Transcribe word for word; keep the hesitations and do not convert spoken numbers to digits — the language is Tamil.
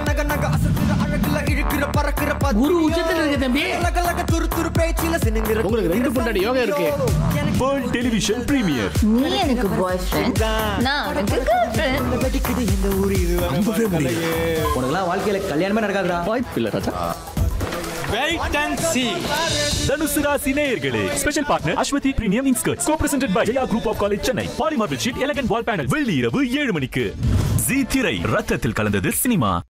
குரு உச்சத்துல இருக்க தம்பி. உங்களுக்கு ரெண்டு பொண்டாட்டி யோகா இருக்கு. World television premiere. நீ எனக்கு பாய் ஃப்ரெண்ட், நான் உனக்கு கேர்ள் ஃப்ரெண்ட். உனக்குலாம் வாழ்க்கையில கல்யாணமே நடக்காதுடா. வாய்ப்பு இல்ல ராஜா. Wait and see. தனுசு ராசி நேயர்களே, special partner Aswathi premium inskirts, co-presented by Jaya group of college Chennai. Polymer bedsheet, elegant wall panel. வெள்ளி இரவு ஏழு மணிக்கு. ஜீ திரை, ரத்தத்தில் கலந்தது சினிமா.